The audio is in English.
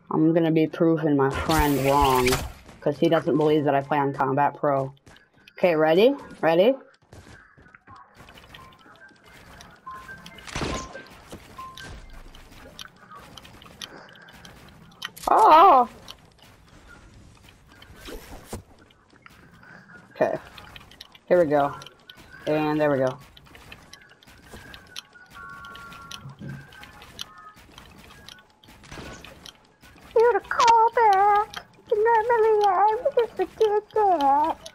I'm gonna be proving my friend wrong, because he doesn't believe that I play on Combat Pro. Okay, ready? Ready? Oh! Okay. Here we go. And there we go. You're a callback. Normally I would just forget that.